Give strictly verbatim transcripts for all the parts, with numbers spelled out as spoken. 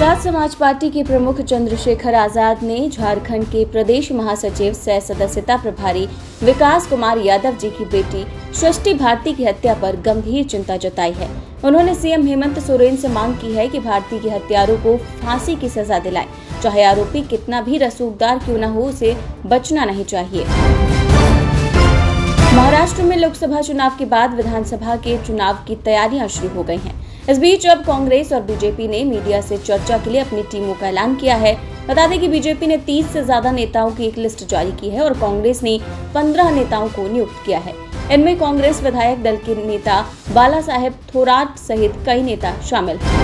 Azad Samaj party के प्रमुख चंद्रशेखर आजाद ने झारखंड के प्रदेश महासचिव सह सदस्यता प्रभारी विकास कुमार यादव जी की बेटी सृष्टि भारती की हत्या पर गंभीर चिंता जताई है। उन्होंने सीएम हेमंत सोरेन से मांग की है कि भारती के हत्यारों को फांसी की सजा दिलाएं, चाहे आरोपी कितना भी रसूखदार क्यों न हो, उसे बचना नहीं चाहिए। महाराष्ट्र में लोकसभा चुनाव के बाद विधानसभा के चुनाव की तैयारियां शुरू हो गई हैं। इस बीच अब कांग्रेस और बीजेपी ने मीडिया से चर्चा के लिए अपनी टीमों का ऐलान किया है। बता दें कि बीजेपी ने तीस से ज्यादा नेताओं की एक लिस्ट जारी की है और कांग्रेस ने पंद्रह नेताओं को नियुक्त किया है। इनमें कांग्रेस विधायक दल के नेता बाला साहेब थोराट सहित कई नेता शामिल हैं।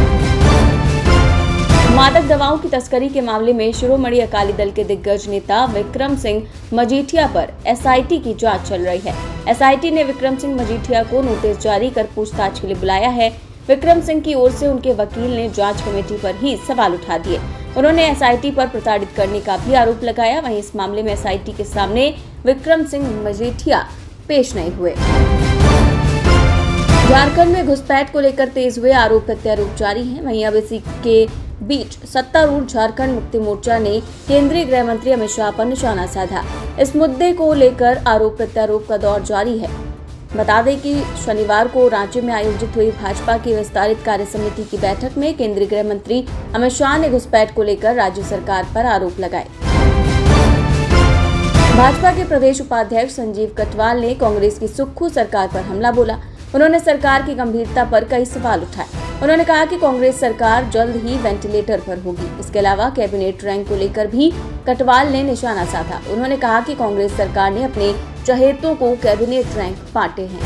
मादक दवाओं की तस्करी के मामले में शिरोमणि अकाली दल के दिग्गज नेता विक्रम सिंह मजीठिया पर एसआईटी की जांच चल रही है। एसआईटी ने विक्रम सिंह मजीठिया को नोटिस जारी कर पूछताछ के लिए बुलाया है। विक्रम सिंह की ओर से उनके वकील ने जांच कमेटी पर ही सवाल उठा दिए। उन्होंने एसआईटी पर प्रताड़ित करने का भी आरोप लगाया। वहीं इस मामले में एसआईटी के सामने विक्रम सिंह मजीठिया पेश नहीं हुए। झारखंड में घुसपैठ को लेकर तेज हुए आरोप प्रत्यारोप जारी हैं। वहीं अब इसी के बीच सत्तारूढ़ झारखंड मुक्ति मोर्चा ने केंद्रीय गृह मंत्री अमित शाह पर निशाना साधा। इस मुद्दे को लेकर आरोप प्रत्यारोप का दौर जारी है। बता दें कि शनिवार को रांची में आयोजित हुई भाजपा की विस्तारित कार्य समिति की बैठक में केंद्रीय गृह मंत्री अमित शाह ने घुसपैठ को लेकर राज्य सरकार पर आरोप लगाए। भाजपा के प्रदेश उपाध्यक्ष संजीव कटवाल ने कांग्रेस की सुक्खू सरकार पर हमला बोला। उन्होंने सरकार की गंभीरता पर कई सवाल उठाए। उन्होंने कहा कि कांग्रेस सरकार जल्द ही वेंटिलेटर पर होगी। इसके अलावा कैबिनेट रैंक को लेकर भी कटवाल ने निशाना साधा। उन्होंने कहा कि कांग्रेस सरकार ने अपने चहेतों को कैबिनेट रैंक बांटे हैं।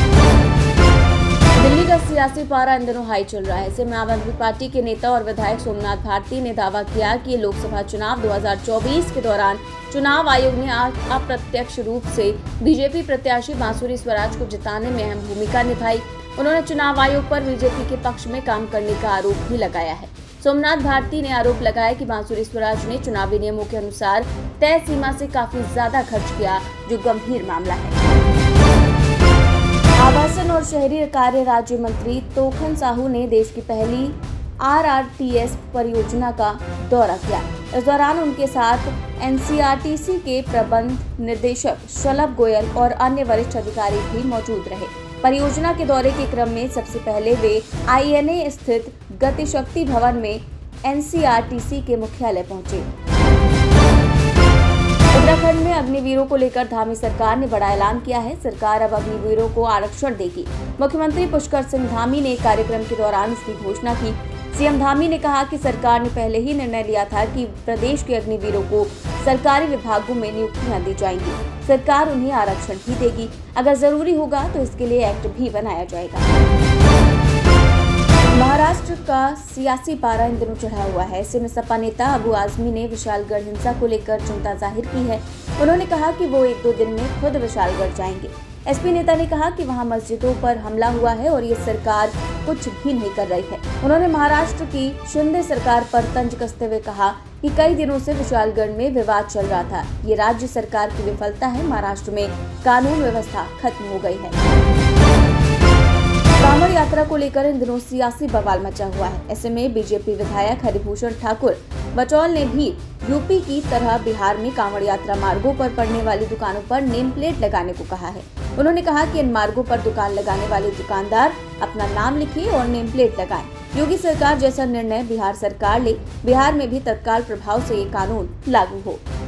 दिल्ली का सियासी पारा इन दिनों हाई चल रहा है। ऐसे में आम आदमी पार्टी के नेता और विधायक सोमनाथ भारती ने दावा किया कि लोकसभा चुनाव दो हज़ार चौबीस के दौरान चुनाव आयोग ने अप्रत्यक्ष रूप से बीजेपी प्रत्याशी बांसुरी स्वराज को जिताने में अहम भूमिका निभाई। उन्होंने चुनाव आयोग पर बीजेपी के पक्ष में काम करने का आरोप भी लगाया है। सोमनाथ भारती ने आरोप लगाया कि बांसुरी स्वराज ने चुनावी नियमों के अनुसार तय सीमा से काफी ज्यादा खर्च किया, जो गंभीर मामला है। आवासन और शहरी कार्य राज्य मंत्री तोखन साहू ने देश की पहली आरआरटीएस परियोजना का दौरा किया। इस दौरान उनके साथ एनसीआरटीसी के प्रबंध निदेशक शलभ गोयल और अन्य वरिष्ठ अधिकारी भी मौजूद रहे। परियोजना के दौरे के क्रम में सबसे पहले वे आईएनए स्थित गतिशक्ति भवन में एनसीआरटीसी के मुख्यालय पहुंचे। उत्तराखंड में अग्निवीरों को लेकर धामी सरकार ने बड़ा ऐलान किया है। सरकार अब अग्निवीरों को आरक्षण देगी। मुख्यमंत्री पुष्कर सिंह धामी ने कार्यक्रम के दौरान इसकी घोषणा की। सीएम धामी ने कहा कि सरकार ने पहले ही निर्णय लिया था कि प्रदेश के अग्निवीरों को सरकारी विभागों में नियुक्तियां दी जाएंगी। सरकार उन्हें आरक्षण भी देगी। अगर जरूरी होगा तो इसके लिए एक्ट भी बनाया जाएगा। महाराष्ट्र का सियासी पारा इन दिनों चढ़ा हुआ है। ऐसे में सपा नेता अबू आजमी ने विशालगढ़ हिंसा को लेकर चिंता जाहिर की है। उन्होंने कहा कि वो एक दो दिन में खुद विशालगढ़ जाएंगे। एसपी नेता ने कहा कि वहां मस्जिदों पर हमला हुआ है और ये सरकार कुछ भी नहीं कर रही है। उन्होंने महाराष्ट्र की शिंदे सरकार पर तंज कसते हुए कहा कि कई दिनों से विशालगढ़ में विवाद चल रहा था। ये राज्य सरकार की विफलता है। महाराष्ट्र में कानून व्यवस्था खत्म हो गई है। कांवड़ यात्रा को लेकर इन दिनों सियासी बवाल मचा हुआ है। ऐसे में बीजेपी विधायक हरिभूषण ठाकुर बचौल ने भी यूपी की तरह बिहार में कांवड़ यात्रा मार्गों पर पड़ने वाली दुकानों पर नेम प्लेट लगाने को कहा है। उन्होंने कहा कि इन मार्गों पर दुकान लगाने वाले दुकानदार अपना नाम लिखे और नेम प्लेट लगाएं। योगी सरकार जैसा निर्णय बिहार सरकार ले, बिहार में भी तत्काल प्रभाव से ये कानून लागू हो।